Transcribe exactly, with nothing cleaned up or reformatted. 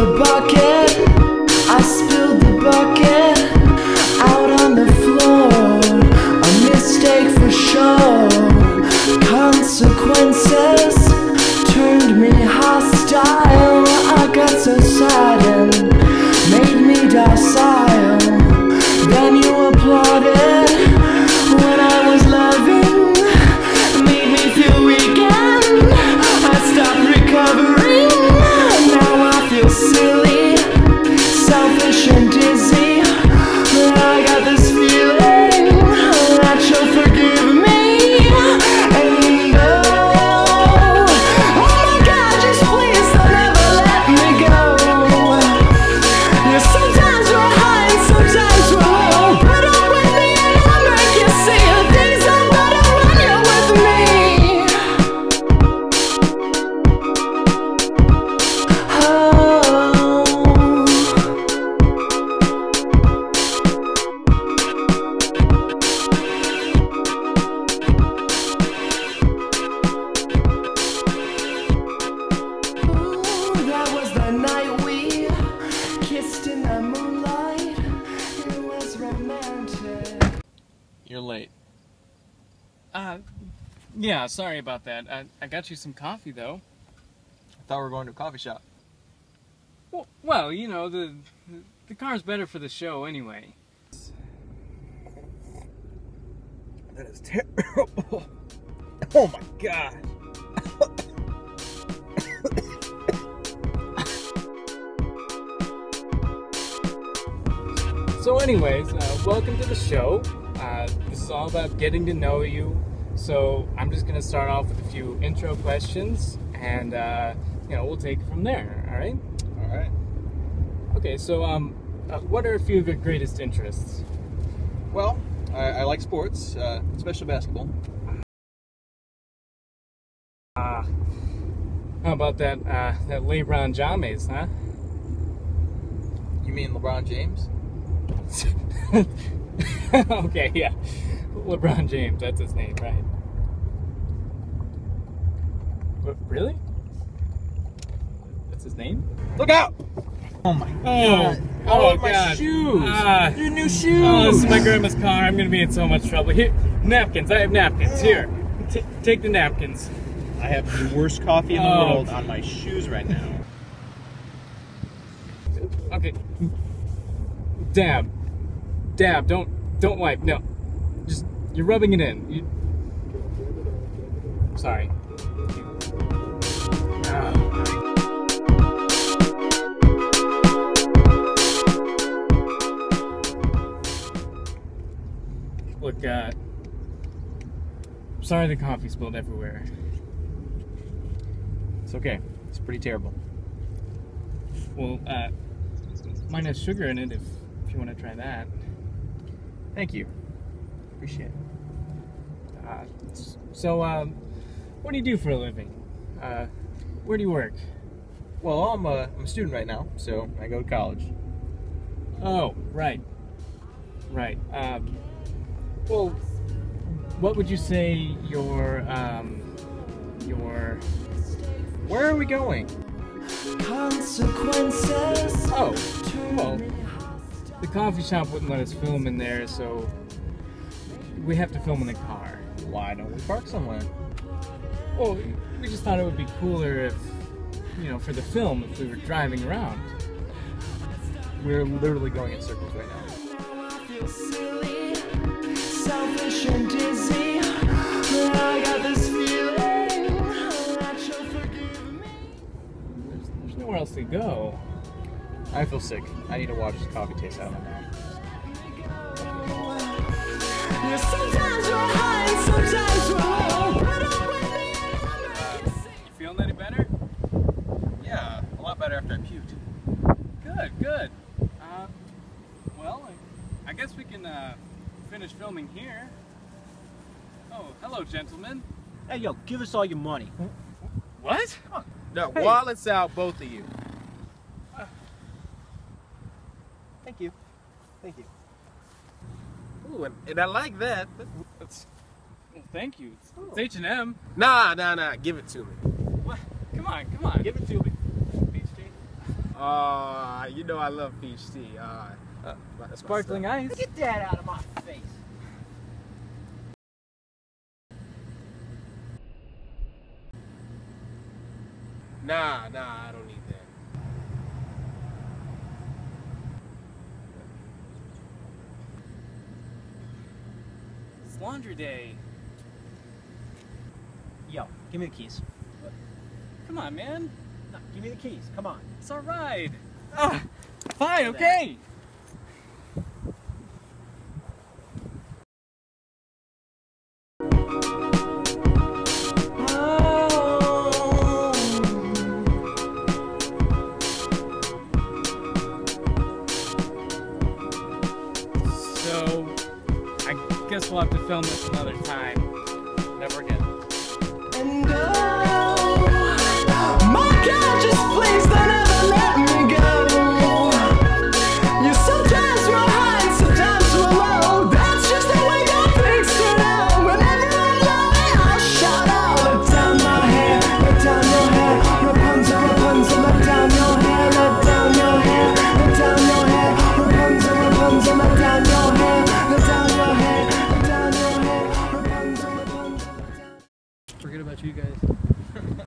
the bucket, I spilled the bucket out on the floor. A mistake for sure. Consequences turned me hostile. I got so sad and made me docile. Then you applauded when I was loving, made me feel weak and I stopped recovering. Now I feel silly, selfish and dizzy. I got this feeling that you'll forgive me. And you know, oh my God, just please don't ever let me go. Yeah, sometimes we're high and sometimes we're low. Put up with me and I'll make you see the things are better when you're with me. Oh. Ooh, that was the night we kissed in the moonlight. It was romantic. You're late. Uh, yeah, sorry about that. I, I got you some coffee, though. I thought we were going to a coffee shop. Well, well, you know, the the car's better for the show anyway. That is terrible. Oh my God. So anyways, uh, welcome to the show. Uh, this is all about getting to know you. So I'm just going to start off with a few intro questions, and, uh, you know, we'll take it from there, all right? All right. Okay, so um, uh, what are a few of your greatest interests? Well, I, I like sports, uh, especially basketball. Uh, how about that, uh, that LeBron James, huh? You mean LeBron James? Okay, yeah. LeBron James, that's his name, right? What, really? That's his name? Look out! Oh my Oh, God. oh, my God. shoes! Ah. Your new shoes! Oh, this is my grandma's car. I'm gonna be in so much trouble. Here, napkins. I have napkins. Here, T take the napkins. I have the worst coffee in the Oh. world on my shoes right now. Okay. Dab, dab. Don't, don't wipe. No, just you're rubbing it in. You... Sorry. Ah. Look, uh, sorry the coffee spilled everywhere. It's okay. It's pretty terrible. Well, uh, mine has sugar in it if, if you want to try that. Thank you. Appreciate it. Uh, so, um, what do you do for a living? Uh, where do you work? Well, I'm a, I'm a student right now, so I go to college. Oh, right. Right. Um, well, what would you say your, um, your... Where are we going? Consequences. Oh, well, the coffee shop wouldn't let us film in there, so we have to film in the car. Why don't we park somewhere? Well, we just thought it would be cooler if, you know, for the film, if we were driving around. We're literally going in circles right now. Now I feel silly, selfish and dizzy. I got this feeling that you'll forgive me. There's, there's nowhere else to go. I feel sick. I need to wash this coffee taste out of my mouth. Yeah, sometimes we're high and sometimes we're low. Put up with me and I'll make you see. You feeling any better? Yeah, a lot better after I puked. Good, good. Uh, well, I, I guess we can uh, finish filming here. Oh, hello, gentlemen. Hey, yo, give us all your money. What? No, Hey. wallets out, both of you. Thank you. Thank you. Ooh, and, and I like that. That's, well, thank you. It's, it's H and M. Nah, nah, nah. Give it to me. What? Come on, come on. Give it to me. Beach Tea. Uh, you know I love peach tea. Uh, Uh, that's my Sparkling stuff. ice. Get that out of my face. Nah, nah, I don't need that. It's laundry day. Yo, give me the keys. Come on, man. No, give me the keys. Come on. It's our ride. Ah, fine, okay. So, I guess we'll have to film this another time.